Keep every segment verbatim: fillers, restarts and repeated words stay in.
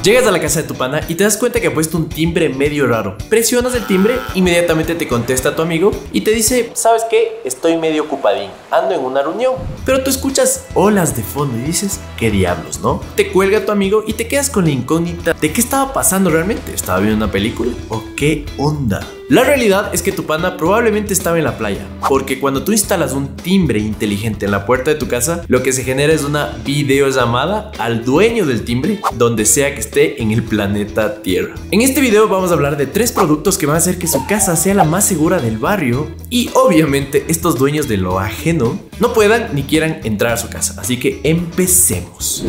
Llegas a la casa de tu pana y te das cuenta que ha puesto un timbre medio raro. Presionas el timbre, inmediatamente te contesta tu amigo y te dice: ¿sabes qué? Estoy medio ocupadín, ando en una reunión. Pero tú escuchas olas de fondo y dices: ¿qué diablos, no? Te cuelga tu amigo y te quedas con la incógnita de qué estaba pasando realmente. ¿Estaba viendo una película? ¿O qué onda? La realidad es que tu pana probablemente estaba en la playa, porque cuando tú instalas un timbre inteligente en la puerta de tu casa, lo que se genera es una videollamada al dueño del timbre, donde sea que esté en el planeta Tierra. En este video vamos a hablar de tres productos que van a hacer que su casa sea la más segura del barrio y obviamente estos dueños de lo ajeno no puedan ni quieran entrar a su casa. Así que empecemos.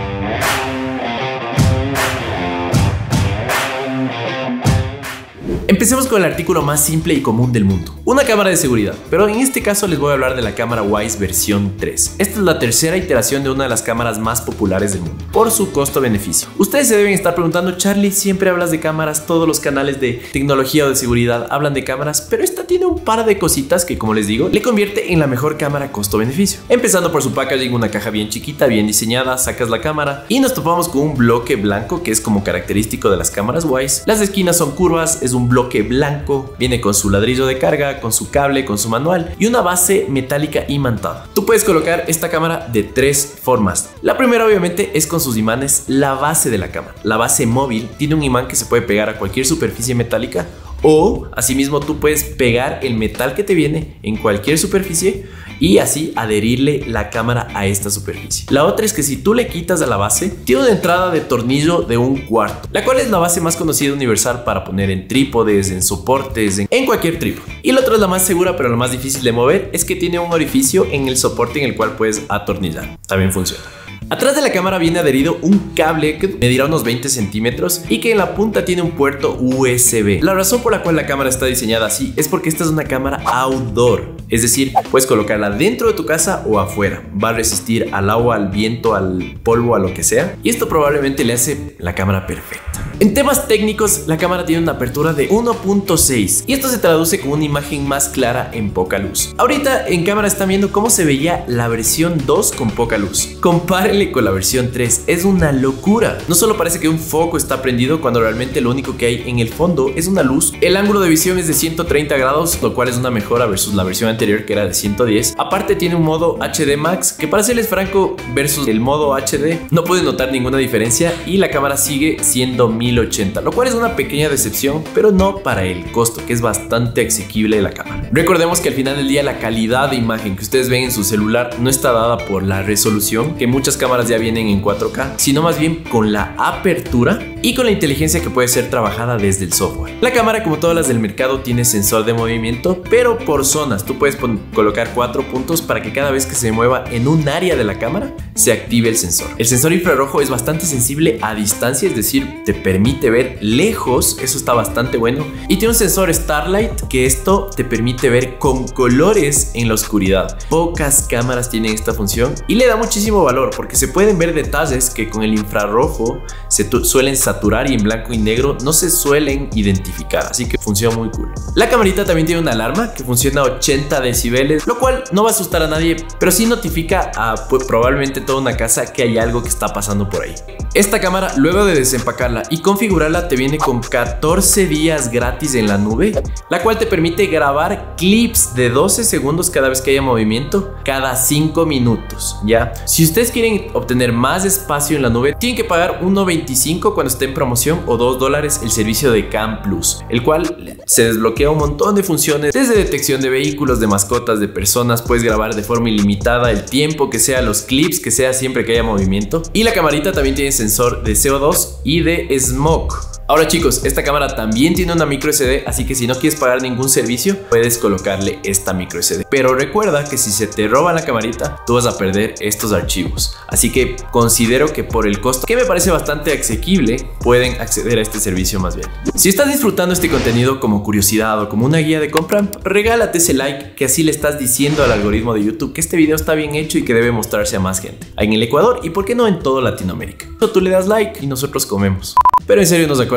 Empecemos con el artículo más simple y común del mundo: una cámara de seguridad. Pero en este caso les voy a hablar de la cámara Wyze versión tres. Esta es la tercera iteración de una de las cámaras más populares del mundo, por su costo-beneficio. Ustedes se deben estar preguntando: Charlie, siempre hablas de cámaras, todos los canales de tecnología o de seguridad hablan de cámaras, pero esta tiene un par de cositas que, como les digo, le convierte en la mejor cámara costo-beneficio. Empezando por su packaging, una caja bien chiquita, bien diseñada, sacas la cámara y nos topamos con un bloque blanco que es como característico de las cámaras Wyze. Las esquinas son curvas, es un bloque blanco, viene con su ladrillo de carga, con su cable, con su manual y una base metálica imantada. Tú puedes colocar esta cámara de tres formas. La primera obviamente es con sus imanes, la base de la cámara. La base móvil tiene un imán que se puede pegar a cualquier superficie metálica, o asimismo tú puedes pegar el metal que te viene en cualquier superficie y así adherirle la cámara a esta superficie. La otra es que si tú le quitas a la base, tiene una entrada de tornillo de un cuarto, la cual es la base más conocida universal para poner en trípodes, en soportes, en, en cualquier trípode. Y la otra es la más segura, pero la más difícil de mover, es que tiene un orificio en el soporte en el cual puedes atornillar. También funciona. Atrás de la cámara viene adherido un cable que medirá unos veinte centímetros y que en la punta tiene un puerto U S B. La razón por la cual la cámara está diseñada así es porque esta es una cámara outdoor, es decir, puedes colocarla dentro de tu casa o afuera. Va a resistir al agua, al viento, al polvo, a lo que sea, y esto probablemente le hace la cámara perfecta. En temas técnicos, la cámara tiene una apertura de uno punto seis y esto se traduce con una imagen más clara en poca luz. Ahorita en cámara están viendo cómo se veía la versión dos con poca luz. Compárenle con la versión tres, es una locura. No solo parece que un foco está prendido cuando realmente lo único que hay en el fondo es una luz. El ángulo de visión es de ciento treinta grados, lo cual es una mejora versus la versión anterior que era de ciento diez. Aparte tiene un modo H D Max que, para serles franco, versus el modo H D no pueden notar ninguna diferencia y la cámara sigue siendo mil ochenta, lo cual es una pequeña decepción, pero no para el costo, que es bastante asequible de la cámara. Recordemos que al final del día la calidad de imagen que ustedes ven en su celular no está dada por la resolución, que muchas cámaras ya vienen en cuatro K, sino más bien con la apertura y con la inteligencia que puede ser trabajada desde el software. La cámara, como todas las del mercado, tiene sensor de movimiento, pero por zonas. Tú puedes colocar cuatro puntos para que cada vez que se mueva en un área de la cámara se active el sensor. El sensor infrarrojo es bastante sensible a distancia, es decir, te permite ver lejos, eso está bastante bueno, y tiene un sensor Starlight que esto te permite ver con colores en la oscuridad. Pocas cámaras tienen esta función y le da muchísimo valor porque se pueden ver detalles que con el infrarrojo se suelen saturar y en blanco y negro no se suelen identificar, así que funciona muy cool. La camarita también tiene una alarma que funciona a ochenta decibeles, lo cual no va a asustar a nadie, pero sí notifica a pues, probablemente toda una casa que hay algo que está pasando por ahí. Esta cámara, luego de desempacarla y configurarla, te viene con catorce días gratis en la nube, la cual te permite grabar clips de doce segundos cada vez que haya movimiento, cada cinco minutos, ¿ya? Si ustedes quieren obtener más espacio en la nube, tienen que pagar uno veinticinco cuando esté en promoción o dos dólares el servicio de Cam Plus, el cual se desbloquea un montón de funciones, desde detección de vehículos, de mascotas, de personas. Puedes grabar de forma ilimitada el tiempo que sea, los clips que sea, siempre que haya movimiento. Y la camarita también tiene sensor de C O dos y de smoke. Ahora chicos, esta cámara también tiene una micro S D, así que si no quieres pagar ningún servicio, puedes colocarle esta micro S D. Pero recuerda que si se te roba la camarita, tú vas a perder estos archivos. Así que considero que por el costo, que me parece bastante asequible, pueden acceder a este servicio más bien. Si estás disfrutando este contenido como curiosidad o como una guía de compra, regálate ese like, que así le estás diciendo al algoritmo de YouTube que este video está bien hecho y que debe mostrarse a más gente. En el Ecuador y por qué no en toda Latinoamérica. Tú le das like y nosotros comemos. Pero en serio nos sacó la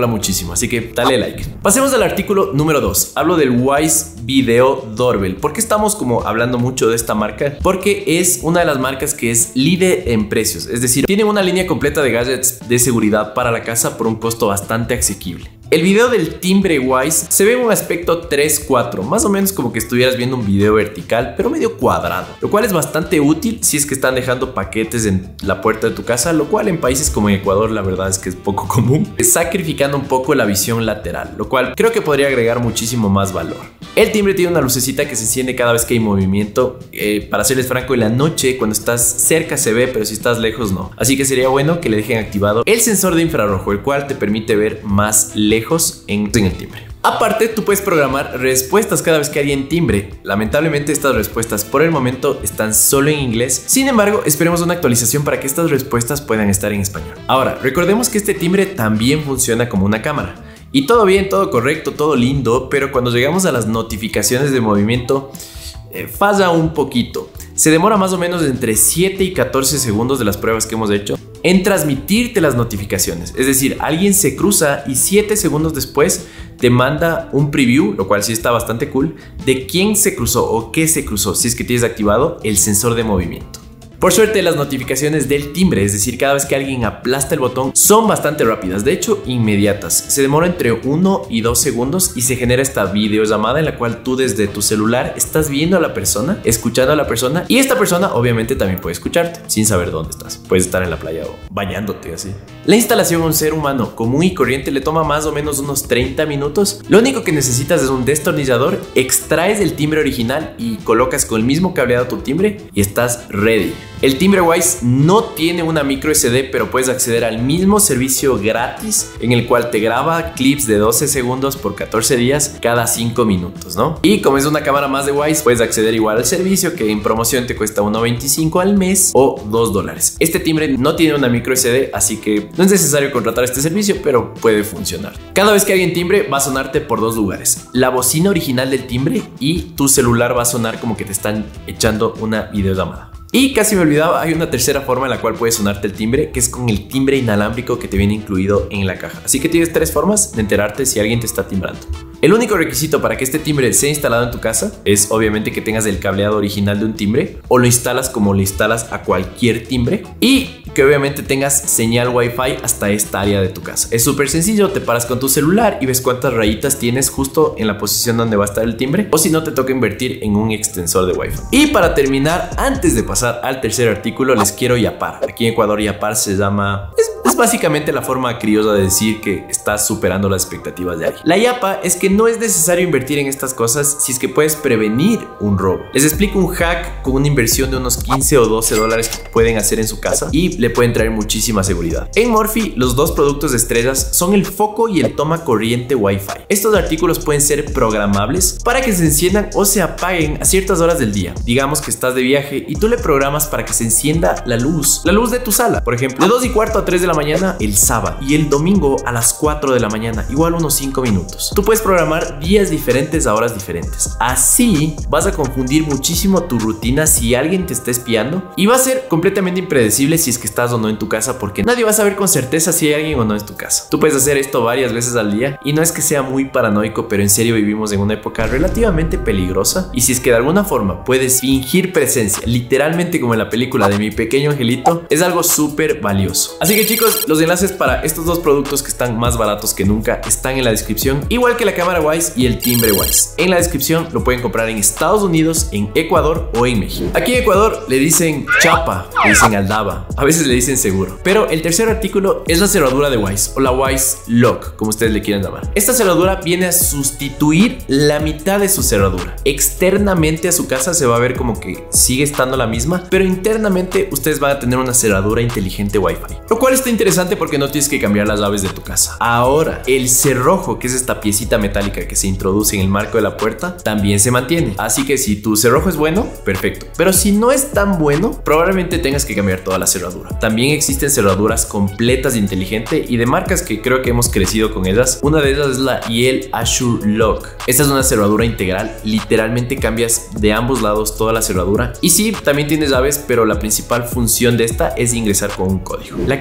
mola muchísimo, así que dale like. Pasemos al artículo número dos. Hablo del Wyze Video Doorbell. ¿Por qué estamos como hablando mucho de esta marca? Porque es una de las marcas que es líder en precios, es decir, tienen una línea completa de gadgets de seguridad para la casa por un costo bastante asequible. El video del timbre Wyze se ve en un aspecto tres cuatro, más o menos como que estuvieras viendo un video vertical, pero medio cuadrado, lo cual es bastante útil si es que están dejando paquetes en la puerta de tu casa, lo cual en países como Ecuador la verdad es que es poco común, sacrificando un poco la visión lateral, lo cual creo que podría agregar muchísimo más valor. El timbre tiene una lucecita que se enciende cada vez que hay movimiento. Eh, para serles franco, en la noche cuando estás cerca se ve, pero si estás lejos no. Así que sería bueno que le dejen activado el sensor de infrarrojo, el cual te permite ver más lejos en, en el timbre. Aparte, tú puedes programar respuestas cada vez que alguien timbre. Lamentablemente estas respuestas por el momento están solo en inglés. Sin embargo, esperemos una actualización para que estas respuestas puedan estar en español. Ahora, recordemos que este timbre también funciona como una cámara. Y todo bien, todo correcto, todo lindo, pero cuando llegamos a las notificaciones de movimiento, eh, falla un poquito. Se demora más o menos entre siete y catorce segundos de las pruebas que hemos hecho en transmitirte las notificaciones. Es decir, alguien se cruza y siete segundos después te manda un preview, lo cual sí está bastante cool, de quién se cruzó o qué se cruzó, si es que tienes activado el sensor de movimiento. Por suerte, las notificaciones del timbre, es decir, cada vez que alguien aplasta el botón, son bastante rápidas, de hecho inmediatas. Se demora entre uno y dos segundos y se genera esta videollamada en la cual tú desde tu celular estás viendo a la persona, escuchando a la persona, y esta persona obviamente también puede escucharte sin saber dónde estás. Puedes estar en la playa o bañándote así. La instalación a un ser humano común y corriente le toma más o menos unos treinta minutos. Lo único que necesitas es un destornillador, extraes el timbre original y colocas con el mismo cableado tu timbre y estás ready. El timbre Wyze no tiene una micro S D, pero puedes acceder al mismo servicio gratis en el cual te graba clips de doce segundos por catorce días cada cinco minutos, ¿no? Y como es una cámara más de Wyze, puedes acceder igual al servicio que en promoción te cuesta uno veinticinco al mes o dos dólares. Este timbre no tiene una micro S D, así que no es necesario contratar este servicio, pero puede funcionar. Cada vez que alguien timbre va a sonarte por dos lugares: la bocina original del timbre y tu celular va a sonar como que te están echando una videollamada. Y casi me olvidaba, hay una tercera forma en la cual puede sonarte el timbre, que es con el timbre inalámbrico que te viene incluido en la caja. Así que tienes tres formas de enterarte si alguien te está timbrando. El único requisito para que este timbre sea instalado en tu casa es obviamente que tengas el cableado original de un timbre, o lo instalas como lo instalas a cualquier timbre, y que obviamente tengas señal Wi-Fi hasta esta área de tu casa. Es súper sencillo, te paras con tu celular y ves cuántas rayitas tienes justo en la posición donde va a estar el timbre, o si no te toca invertir en un extensor de Wi-Fi. Y para terminar, antes de pasar al tercer artículo, les quiero yapar. Aquí en Ecuador yapar se llama... Es, es básicamente la forma criolla de decir que estás superando las expectativas de alguien. La yapa es que no es necesario invertir en estas cosas si es que puedes prevenir un robo. Les explico un hack con una inversión de unos quince o doce dólares que pueden hacer en su casa y le pueden traer muchísima seguridad. En Morphy, los dos productos de estrellas son el foco y el toma corriente Wi-Fi. Estos artículos pueden ser programables para que se enciendan o se apaguen a ciertas horas del día. Digamos que estás de viaje y tú le programas para que se encienda la luz, la luz de tu sala, por ejemplo, de dos y cuarto a tres de la mañana el sábado y el domingo a las cuatro de la mañana, igual unos cinco minutos. Tú puedes programar días diferentes a horas diferentes. Así vas a confundir muchísimo tu rutina si alguien te está espiando, y va a ser completamente impredecible si es que estás o no en tu casa, porque nadie va a saber con certeza si hay alguien o no en tu casa. Tú puedes hacer esto varias veces al día y no es que sea muy paranoico, pero en serio vivimos en una época relativamente peligrosa, y si es que de alguna forma puedes fingir presencia, literalmente como en la película de Mi Pequeño Angelito, es algo súper valioso. Así que chicos, los enlaces para estos dos productos que están más baratos que nunca están en la descripción, igual que la cámara Wyze y el timbre Wyze. En la descripción lo pueden comprar en Estados Unidos, en Ecuador o en México. Aquí en Ecuador le dicen chapa, le dicen aldaba, a veces le dicen seguro. Pero el tercer artículo es la cerradura de Wyze, o la Wyze Lock, como ustedes le quieran llamar. Esta cerradura viene a sustituir la mitad de su cerradura. Externamente a su casa se va a ver como que sigue estando la misma, pero internamente ustedes van a tener una cerradura inteligente Wi-Fi, lo cual está interesante porque no tienes que cambiar las llaves de tu casa. Ahora, el cerrojo, que es esta piecita metálica que se introduce en el marco de la puerta, también se mantiene. Así que si tu cerrojo es bueno, perfecto. Pero si no es tan bueno, probablemente tengas que cambiar toda la cerradura. También existen cerraduras completas e inteligentes y de marcas que creo que hemos crecido con ellas. Una de ellas es la Yale Assure Lock. Esta es una cerradura integral. Literalmente cambias de ambos lados toda la cerradura. Y sí, también tienes llaves, pero la principal función de esta es ingresar con un código. La calidad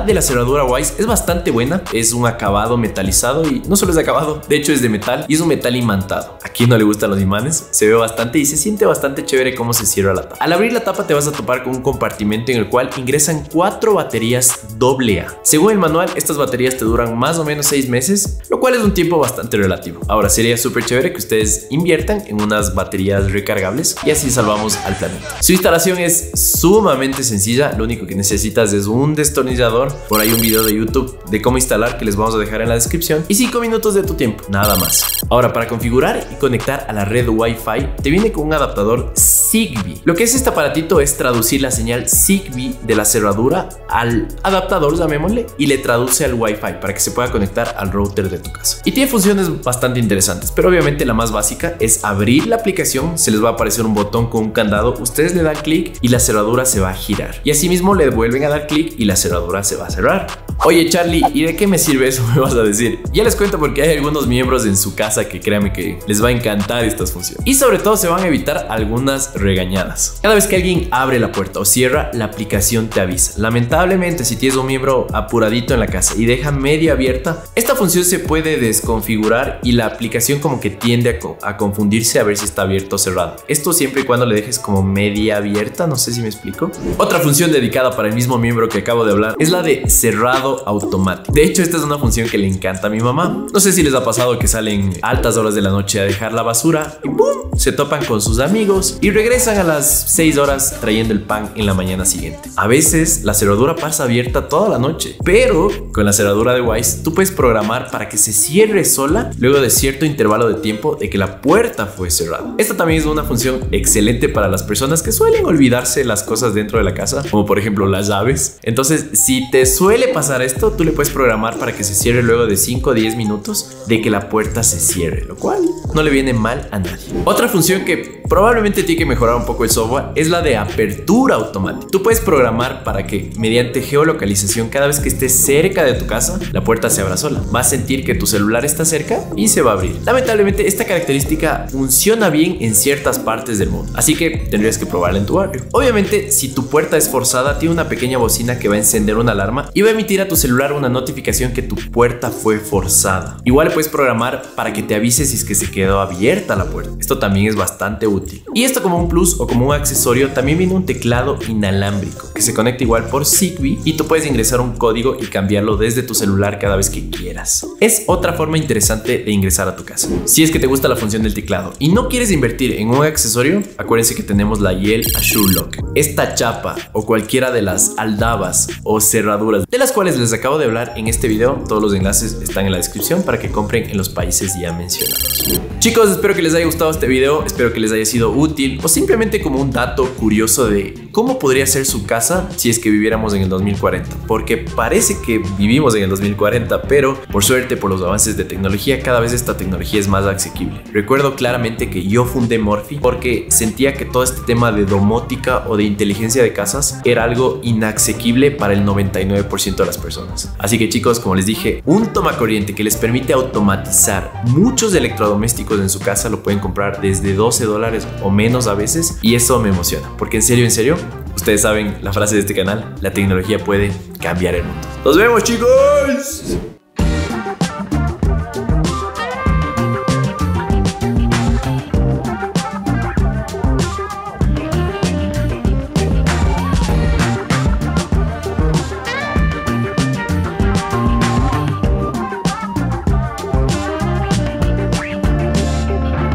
de la cerradura Wise es bastante buena, es un acabado metalizado y no solo es de acabado, de hecho es de metal y es un metal imantado. ¿A quién no le gustan los imanes? Se ve bastante y se siente bastante chévere cómo se cierra la tapa. Al abrir la tapa te vas a topar con un compartimento en el cual ingresan cuatro baterías doble A. Según el manual, estas baterías te duran más o menos seis meses, lo cual es un tiempo bastante relativo. Ahora sería súper chévere que ustedes inviertan en unas baterías recargables y así salvamos al planeta. Su instalación es sumamente sencilla, lo único que necesitas es un destornillador. Por ahí un video de YouTube de cómo instalar que les vamos a dejar en la descripción y cinco minutos de tu tiempo, nada más. Ahora, para configurar y conectar a la red Wi-Fi te viene con un adaptador Zigbee. Lo que es este aparatito es traducir la señal Zigbee de la cerradura al adaptador, llamémosle, y le traduce al Wi-Fi para que se pueda conectar al router de tu casa. Y tiene funciones bastante interesantes, pero obviamente la más básica es abrir la aplicación, se les va a aparecer un botón con un candado, ustedes le dan clic y la cerradura se va a girar. Y asimismo le vuelven a dar clic y la cerradura se va a cerrar. Oye Charlie, ¿y de qué me sirve eso? Me vas a decir. Ya les cuento porque hay algunos miembros en su casa que créanme que les va a encantar estas funciones. Y sobre todo se van a evitar algunas regañadas. Cada vez que alguien abre la puerta o cierra, la aplicación te avisa. Lamentablemente, si tienes un miembro apuradito en la casa y deja media abierta, esta función se puede desconfigurar y la aplicación como que tiende a, co a confundirse a ver si está abierto o cerrado. Esto siempre y cuando le dejes como media abierta, no sé si me explico. Otra función dedicada para el mismo miembro que acabo de hablar es la de cerrado automático. De hecho, esta es una función que le encanta a mi mamá. No sé si les ha pasado que salen a altas horas de la noche a dejar la basura y ¡pum! Se topan con sus amigos y regresan a las seis horas trayendo el pan en la mañana siguiente. A veces la cerradura pasa abierta toda la noche, pero con la cerradura de Wise tú puedes programar para que se cierre sola luego de cierto intervalo de tiempo de que la puerta fue cerrada. Esta también es una función excelente para las personas que suelen olvidarse las cosas dentro de la casa, como por ejemplo las llaves. Entonces, si te suele pasar esto, tú le puedes programar para que se cierre luego de cinco o diez minutos de que la puerta se cierre, lo cual no le viene mal a nadie. Otra función que probablemente tiene que mejorar un poco el software es la de apertura automática. Tú puedes programar para que mediante geolocalización, cada vez que estés cerca de tu casa, la puerta se abra sola. Vas a sentir que tu celular está cerca y se va a abrir. Lamentablemente, esta característica funciona bien en ciertas partes del mundo, así que tendrías que probarla en tu barrio. Obviamente, si tu puerta es forzada, tiene una pequeña bocina que va a encender una alarma y va a emitir a tu celular una notificación que tu puerta fue forzada. Igual le puedes programar para que te avise si es que se quedó abierta la puerta. Esto también es bastante útil. Y esto, como un plus o como un accesorio, también viene un teclado inalámbrico que se conecta igual por Zigbee y tú puedes ingresar un código y cambiarlo desde tu celular cada vez que quieras. Es otra forma interesante de ingresar a tu casa. Si es que te gusta la función del teclado y no quieres invertir en un accesorio, acuérdense que tenemos la Yale Assure Lock. Esta chapa o cualquiera de las aldabas o cerraduras de las cuales les acabo de hablar en este video, todos los enlaces están en la descripción para que compren en los países ya mencionados. Chicos, espero que les haya gustado este video, espero que les haya sido útil o simplemente como un dato curioso de cómo podría ser su casa si es que viviéramos en el dos mil cuarenta, porque parece que vivimos en el dos mil cuarenta, pero por suerte, por los avances de tecnología, cada vez esta tecnología es más asequible. Recuerdo claramente que yo fundé Morphy porque sentía que todo este tema de domótica o de inteligencia de casas era algo inasequible para el noventa y nueve por ciento de las personas. Así que chicos, como les dije, un tomacorriente que les permite automatizar muchos electrodomésticos en su casa lo pueden comprar desde doce dólares o menos a veces, y eso me emociona porque en serio, en serio, ustedes saben la frase de este canal: la tecnología puede cambiar el mundo. ¡Nos vemos, chicos!